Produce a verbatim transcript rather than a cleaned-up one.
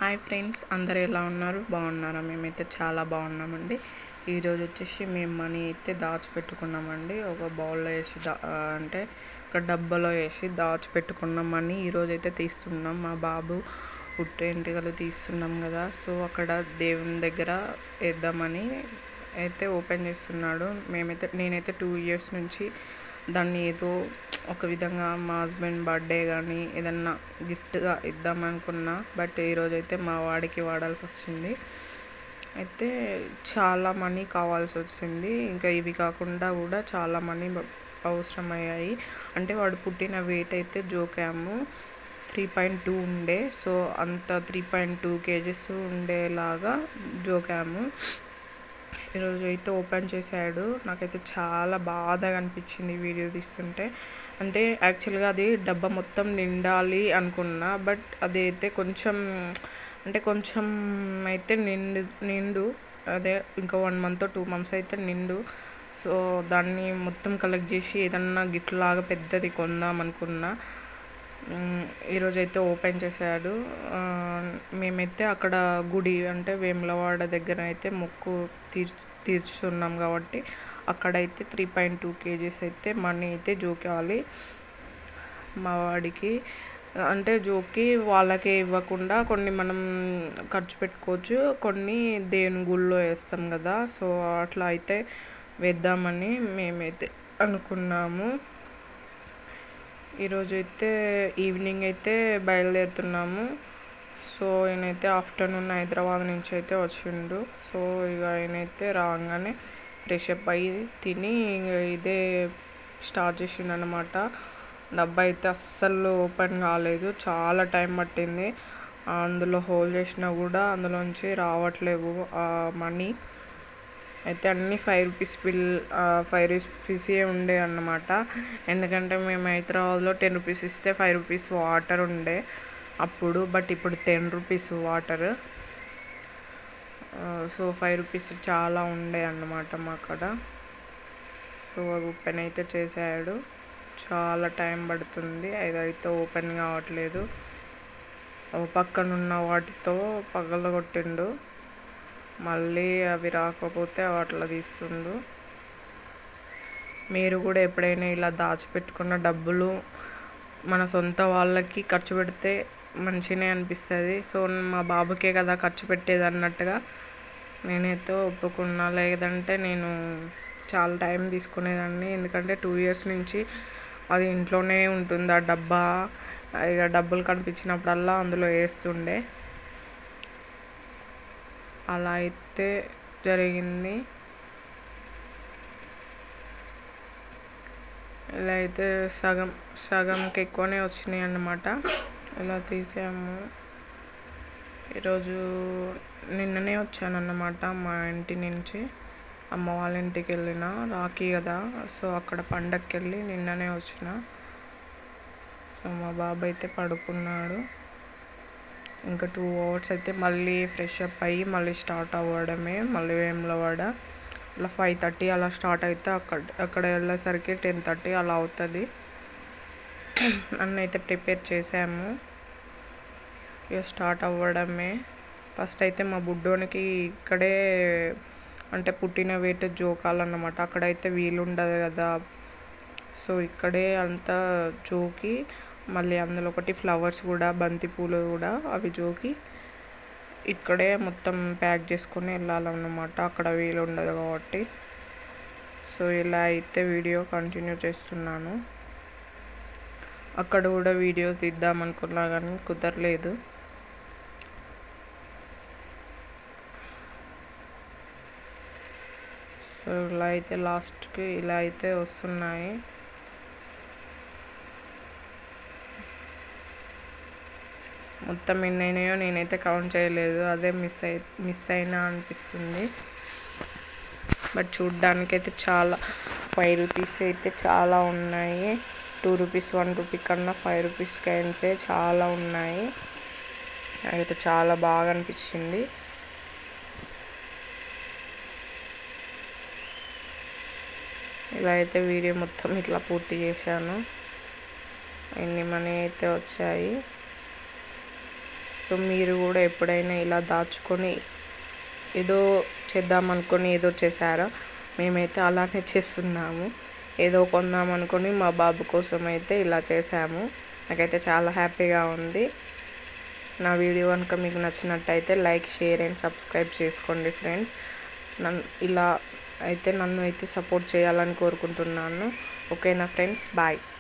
Hi friends, అందరూ ఎలా ఉన్నారు? బాగున్నారా? మేమైతే చాలా బాగున్నామండి. ఈరోజు వచ్చేసి మేము మనీ అయితే దాచిపెట్టుకున్నామండి. ఒక బౌల్లో వేసి దా అంటే ఒక డబ్బాలో వేసి దాచిపెట్టుకున్నాం మనీ ఈరోజు అయితే తీస్తున్నాం. మా బాబు పుట్టే ఎంటికలు తీస్తున్నాం కదా, సో అక్కడ దేవుని దగ్గర వేద్దామని అయితే ఓపెన్ చేస్తున్నాడు. మేమైతే నేనైతే టూ ఇయర్స్ నుంచి దాన్ని ఏదో ఒక విధంగా మా హస్బెండ్ బర్త్డే కానీ ఏదన్నా గిఫ్ట్గా ఇద్దామనుకున్నా, బట్ ఈరోజైతే మా వాడికి వాడాల్సి వచ్చింది. అయితే చాలా మనీ కావాల్సి వచ్చింది. ఇంకా ఇవి కాకుండా కూడా చాలా మనీ అవసరమయ్యాయి. అంటే వాడు పుట్టిన వెయిట్ అయితే జోకాము త్రీ పాయింట్ టూ ఉండే, సో అంత త్రీ పాయింట్ టూ కేజెస్ ఉండేలాగా జోకాము. ఈరోజు అయితే ఓపెన్ చేశాడు. నాకైతే చాలా బాధగా అనిపించింది వీడియో తీస్తుంటే. అంటే యాక్చువల్గా అది డబ్బా మొత్తం నిండాలి అనుకున్నా, బట్ అది అయితే కొంచెం అంటే కొంచెం అయితే నిండు నిండు అదే ఇంకా వన్ మంత్ టూ మంత్స్ అయితే నిండు. సో దాన్ని మొత్తం కలెక్ట్ చేసి ఏదన్నా గిఫ్ట్ లాగా పెద్దది కొందాం అనుకున్నా. ఈరోజైతే ఓపెన్ చేశాడు. మేమైతే అక్కడ గుడి అంటే వేములవాడ దగ్గర అయితే మొక్కు తీర్చు తీర్చుతున్నాం కాబట్టి అక్కడైతే త్రీ పాయింట్ టూ కేజీస్ అయితే మనీ అయితే జోకాలి మా వాడికి. అంటే జోకి వాళ్ళకే ఇవ్వకుండా కొన్ని మనం ఖర్చు పెట్టుకోవచ్చు, కొన్ని దేవుని గుళ్ళో వేస్తాం కదా, సో అట్లా అయితే వేద్దామని మేమైతే అనుకున్నాము. ఈరోజైతే ఈవినింగ్ అయితే బయలుదేరుతున్నాము. సో ఈయనైతే ఆఫ్టర్నూన్ హైదరాబాద్ నుంచి అయితే వచ్చిండు. సో ఇక ఆయనైతే రాగానే ఫ్రెష్ అప్ అయ్యి తిని ఇదే స్టార్ట్ చేసిండు అనమాట. డబ్బా అయితే అస్సలు ఓపెన్ కాలేదు, చాలా టైం పట్టింది. అందులో హోల్ చేసినా కూడా అందులోంచి రావట్లేవు ఆ మనీ. అయితే అన్నీ ఫైవ్ రూపీస్ బిల్ ఫైవ్ రూపీసే ఉండే అన్నమాట. ఎందుకంటే మేము హైదరాబాద్లో టెన్ రూపీస్ ఇస్తే ఫైవ్ రూపీస్ వాటర్ ఉండే అప్పుడు, బట్ ఇప్పుడు ten rupees water. So five rupees చాలా ఉండే అన్నమాట మా అక్కడ. సో ఓపెన్ అయితే చేసాడు. చాలా టైం పడుతుంది, అదైతే ఓపెన్ కావట్లేదు. పక్కనున్న వాటితో పగలగొట్టిండు, మళ్ళీ అవి రాకపోతే అట్లా తీస్తుండు. మీరు కూడా ఎప్పుడైనా ఇలా దాచిపెట్టుకున్న డబ్బులు మన సొంత వాళ్ళకి ఖర్చు పెడితే మంచిగానే అనిపిస్తుంది. సో మా బాబుకే కదా ఖర్చు పెట్టేది అన్నట్టుగా నేనైతే ఒప్పుకున్నా. లేదంటే నేను చాలా టైం తీసుకునేదాన్ని, ఎందుకంటే టూ ఇయర్స్ నుంచి అది ఇంట్లోనే ఉంటుంది ఆ డబ్బా. ఇక డబ్బులు కనిపించినప్పుడల్లా అందులో వేస్తుండే. అలా అయితే జరిగింది. ఇలా అయితే సగం సగంకి ఎక్కువనే వచ్చినాయి అన్నమాట. ఇలా తీసాము. ఈరోజు నిన్ననే వచ్చానన్నమాట మా ఇంటి నుంచి. అమ్మ వాళ్ళ ఇంటికి వెళ్ళిన, రాఖీ కదా, సో అక్కడ పండగకి వెళ్ళి నిన్ననే వచ్చిన. సో మా బాబు అయితే పడుకున్నాడు. ఇంకా టూ అవర్స్ అయితే మళ్ళీ ఫ్రెష్ అప్ అయ్యి మళ్ళీ స్టార్ట్ అవ్వడమే. మళ్ళీ వేములవాడ అలా ఫైవ్ థర్టీ అలా స్టార్ట్ అయితే అక్కడ అక్కడ వెళ్ళేసరికి టెన్ థర్టీ అలా అవుతుంది. నన్ను అయితే ప్రిపేర్ చేసాము, ఇక స్టార్ట్ అవ్వడమే. ఫస్ట్ అయితే మా బుడ్డోనికి ఇక్కడే అంటే పుట్టిన వెయిట్ జోకాలన్నమాట. అక్కడైతే వీలు ఉండదు కదా, సో ఇక్కడే అంతా జోకి మళ్ళీ అందులో ఒకటి ఫ్లవర్స్ కూడా, బంతి పూలు కూడా అవి జోకి ఇక్కడే మొత్తం ప్యాక్ చేసుకొని వెళ్ళాలన్నమాట. అక్కడ వీలు ఉండదు కాబట్టి. సో ఇలా అయితే వీడియో కంటిన్యూ చేస్తున్నాను. అక్కడ కూడా వీడియోస్ తీద్దామనుకున్నా కానీ కుదరలేదు. సో ఇలా అయితే లాస్ట్కి ఇలా అయితే వస్తున్నాయి. మొత్తం ఎన్నైనాయో నేనైతే కౌంట్ చేయలేదు, అదే మిస్ అయి మిస్ అయినా అనిపిస్తుంది. బట్ చూడ్డానికైతే చాలా ఫైవ్ రూపీస్ అయితే చాలా ఉన్నాయి. టూ రూపీస్ వన్ రూపీ కన్నా ఫైవ్ రూపీస్ కాయిన్సే చాలా ఉన్నాయి. అయితే చాలా బాగా అనిపించింది. ఇలా అయితే వీడియో మొత్తం ఇట్లా పూర్తి చేశాను. ఎన్ని మనీ అయితే వచ్చాయి. సో మీరు కూడా ఎప్పుడైనా ఇలా దాచుకొని ఏదో చేద్దాం అనుకొని ఏదో చేశారా? మేమైతే అలానే చేస్తున్నాము. ఏదో కొందాం అనుకొని మా బాబు కోసం అయితే ఇలా చేసాము. నాకైతే చాలా హ్యాపీగా ఉంది. నా వీడియో కనుక మీకు నచ్చినట్టయితే లైక్, షేర్ అండ్ సబ్స్క్రైబ్ చేసుకోండి ఫ్రెండ్స్. నన్ను ఇలా అయితే నన్ను అయితే సపోర్ట్ చేయాలని కోరుకుంటున్నాను. ఓకేనా ఫ్రెండ్స్, బాయ్.